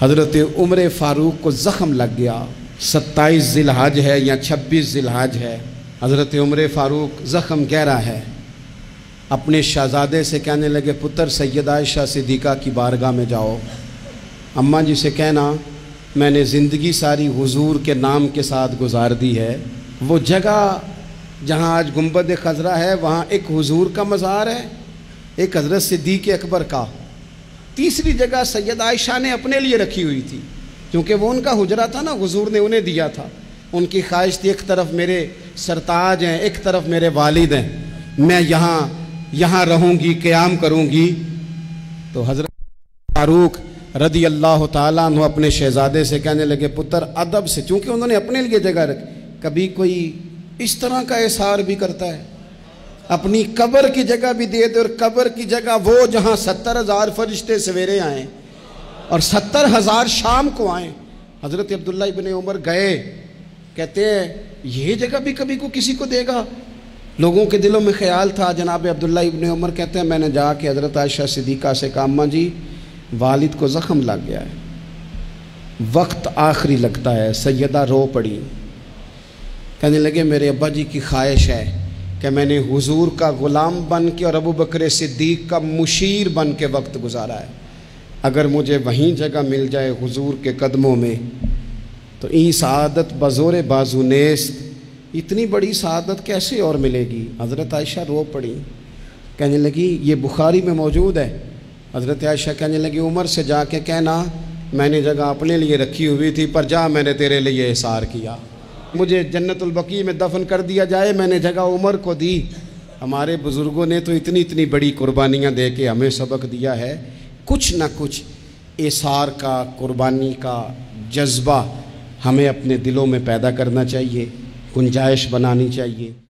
حضرت عمر فاروق کو زخم لگ گیا، 27 ذی الحج ہے یا 26 ذی الحج ہے، حضرت عمر فاروق زخم گہرا ہے، اپنے شہزادے سے کہنے لگے پتر سیدہ عائشہ صدیقہ کی بارگاہ میں جاؤ، اماں جی سے کہنا میں نے زندگی ساری حضور کے نام کے ساتھ گزار دی ہے، وہ جگہ جہاں آج گنبد خضرا ہے وہاں ایک حضور کا مزار ہے، ایک حضرت صدیق اکبر کا، تیسری جگہ سیدہ عائشہ نے اپنے لیے رکھی ہوئی تھی کیونکہ وہ ان کا حجرہ تھا نا، حضور نے انہیں دیا تھا، ان کی خواہش تھی ایک طرف میرے سرتاج ہیں ایک طرف میرے والد ہیں، میں یہاں رہوں گی قیام کروں گی۔ تو حضرت فاروق رضی اللہ تعالیٰ عنہ اپنے شہزادے سے کہنے لگے پتر ادب سے، چونکہ انہوں نے اپنے لیے جگہ رکھی، کبھی کوئی اس طرح کا احسار بھی کرتا ہے، اپنی قبر کی جگہ بھی دے دے، اور قبر کی جگہ وہ جہاں 70,000 فرشتے سویرے آئیں اور 70,000 شام کو آئیں۔ حضرت عبداللہ ابن عمر گئے، کہتے ہیں یہ جگہ بھی کبھی کو کسی کو دے گا؟ لوگوں کے دلوں میں خیال تھا، جناب عبداللہ ابن عمر کہتے ہیں میں نے جا کے حضرت عائشہ صدیقہ سے کہا اماں جی والد کو زخم لگ گیا ہے، وقت آخری لگتا ہے۔ سیدہ رو پڑی، کہنے لگے میرے ابا جی کی خواہش ہے کہ میں نے حضور کا غلام بن کے اور ابو بکر صدیق کا مشیر بن کے وقت گزارا ہے، اگر مجھے وہیں جگہ مل جائے حضور کے قدموں میں تو این سعادت بزور بازو نیست، اتنی بڑی سعادت کیسے اور ملے گی؟ حضرت عائشہ رو پڑی، کہنے لگی یہ بخاری میں موجود ہے۔ حضرت عائشہ کہنے لگی عمر سے جا کے کہنا میں نے جگہ اپنے لیے رکھی ہوئی تھی پر جا میں نے تیرے لیے احسار کیا، مجھے جنت البقیع میں دفن کر دیا جائے، میں نے جگہ عمر کو دی۔ ہمارے بزرگوں نے تو اتنی بڑی قربانیاں دے کے ہمیں سبق دیا ہے، کچھ نہ کچھ احسار کا قربانی کا جذبہ ہمیں اپنے دلوں میں پیدا کرنا چاہیے، گنجائش بنانی چاہیے۔